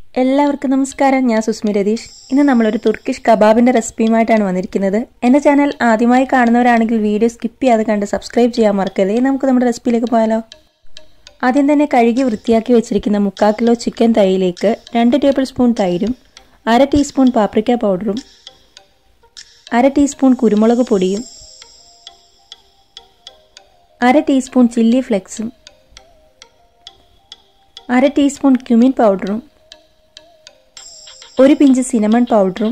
എല്ലാവർക്കും നമസ്കാരം. ഞാൻ സുസ്മി രതീഷ്. ഇന്ന് നമ്മളൊരു തുർക്കിഷ് കബാബിൻ്റെ റെസിപ്പിയുമായിട്ടാണ് വന്നിരിക്കുന്നത്. എൻ്റെ ചാനൽ ആദ്യമായി കാണുന്നവരാണെങ്കിൽ വീഡിയോ സ്കിപ്പ് ചെയ്യാതെ കണ്ട് സബ്സ്ക്രൈബ് ചെയ്യാൻ മറക്കരുത്. നമുക്ക് നമ്മുടെ റെസിപ്പിയിലേക്ക് പോയാലോ. ആദ്യം തന്നെ കഴുകി വൃത്തിയാക്കി വെച്ചിരിക്കുന്ന 3/4 കിലോ ചിക്കൻ തൈയിലേക്ക് 2 ടേബിൾ സ്പൂൺ തൈരും 1/2 ടീസ്പൂൺ പാപ്രിക്ക പൗഡറും 1/2 ടീസ്പൂൺ കുരുമുളക് പൊടിയും 1/2 ടീസ്പൂൺ ചില്ലി ഫ്ലെക്സും 1/2 ടീസ്പൂൺ ക്യുമിൻ പൗഡറും 1 പിഞ്ച് സിനമൺ പൗഡറും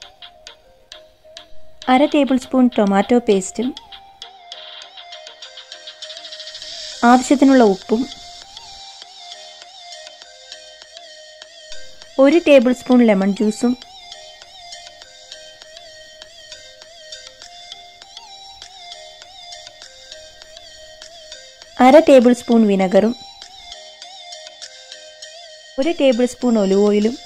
1/2 ടേബിൾ സ്പൂൺ ടൊമാറ്റോ പേസ്റ്റും ആവശ്യത്തിനുള്ള ഉപ്പും 1 ടേബിൾ സ്പൂൺ ലെമൺ ജ്യൂസും 1/2 ടേബിൾ സ്പൂൺ വിനെഗറും 1 ടേബിൾ സ്പൂൺ ഒലിവ് ഓയിലും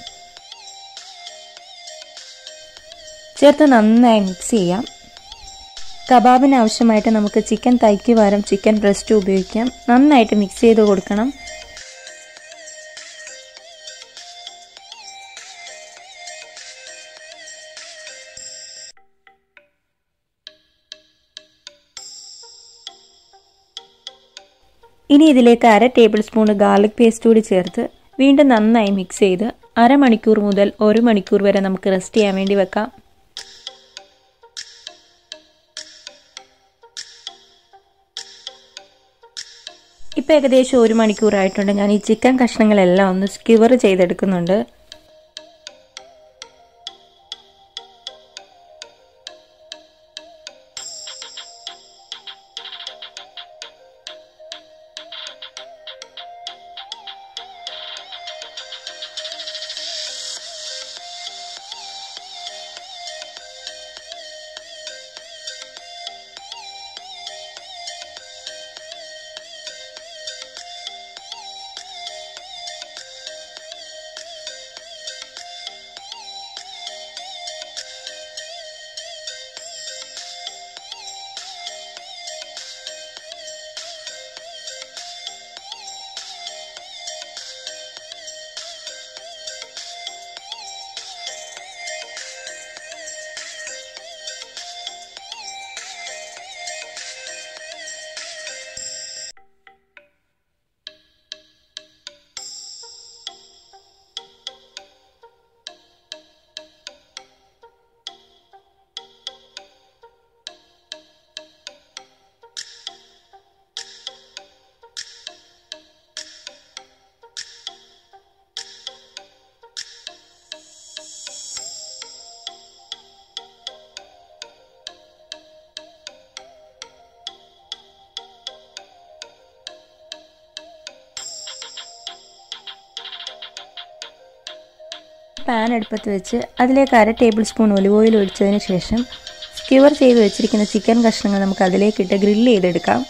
ചേർത്ത് നന്നായി മിക്സ് ചെയ്യാം. കബാബിന് ആവശ്യമായിട്ട് നമുക്ക് ചിക്കൻ തൈക്ക് പകരം ചിക്കൻ ബ്രസ്റ്റ് ഉപയോഗിക്കാം. നന്നായിട്ട് മിക്സ് ചെയ്ത് കൊടുക്കണം. ഇനി ഇതിലേക്ക് 1/2 ടേബിൾ സ്പൂൺ ഗാർലിക് പേസ്റ്റ് കൂടി ചേർത്ത് വീണ്ടും നന്നായി മിക്സ് ചെയ്ത് അരമണിക്കൂർ മുതൽ 1 മണിക്കൂർ വരെ നമുക്ക് റെസ്റ്റ് ചെയ്യാൻ വേണ്ടി വെക്കാം. ഇപ്പോൾ ഏകദേശം 1 മണിക്കൂറായിട്ടുണ്ട്. ഞാൻ ഈ ചിക്കൻ കഷ്ണങ്ങളെല്ലാം ഒന്ന് സ്ക്യൂവർ ചെയ്തെടുക്കുന്നുണ്ട്. പാൻ അടുപ്പത്ത് വെച്ച് അതിലേക്ക് 1/2 ടേബിൾ സ്പൂൺ ഒലിവ് ഓയിൽ ഒഴിച്ചതിന് ശേഷം സ്ക്യൂവർ ചെയ്ത് വെച്ചിരിക്കുന്ന ചിക്കൻ കഷ്ണങ്ങൾ നമുക്ക് അതിലേക്കിട്ട് ഗ്രില്ല് ചെയ്തെടുക്കാം.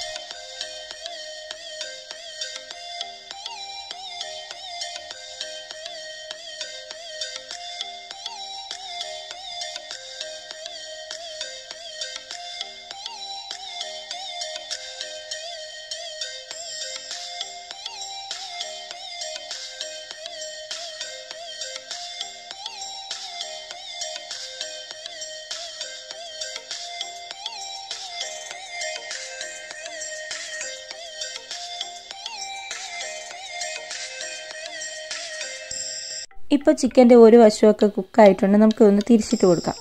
ഇപ്പോൾ ചിക്കൻ്റെ ഒരു വശമൊക്കെ കുക്കായിട്ടുണ്ട്. നമുക്കൊന്ന് തിരിച്ചിട്ട് കൊടുക്കാം.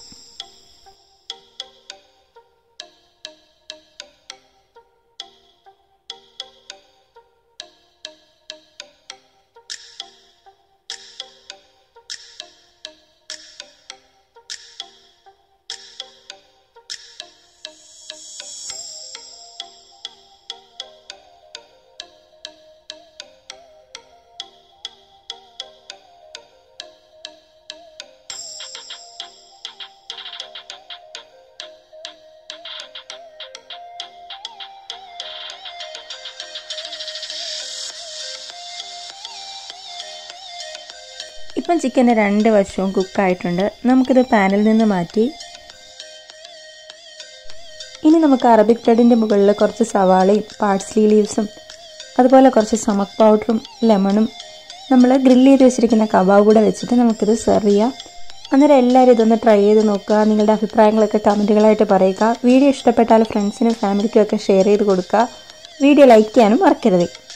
ഇപ്പം ചിക്കൻ്റെ 2 വശവും കുക്കായിട്ടുണ്ട്. നമുക്കിത് പാനിൽ നിന്ന് മാറ്റി ഇനി നമുക്ക് അറബിക് ബ്രെഡിൻ്റെ മുകളിൽ കുറച്ച് സവാളയും പാഴ്സ്ലി ലീവ്സും അതുപോലെ കുറച്ച് സമക് പൗഡറും ലെമണും നമ്മൾ ഗ്രില്ല് ചെയ്ത് വെച്ചിരിക്കുന്ന കബാബ് കൂടെ വെച്ചിട്ട് നമുക്കിത് സെർവ് ചെയ്യാം. അന്നേരം എല്ലാവരും ഇതൊന്ന് ട്രൈ ചെയ്ത് നോക്കുക. നിങ്ങളുടെ അഭിപ്രായങ്ങളൊക്കെ കമൻറ്റുകളായിട്ട് പറയുക. വീഡിയോ ഇഷ്ടപ്പെട്ടാൽ ഫ്രണ്ട്സിനും ഫാമിലിക്കും ഒക്കെ ഷെയർ ചെയ്ത് കൊടുക്കുക. വീഡിയോ ലൈക്ക് ചെയ്യാനും മറക്കരുത്.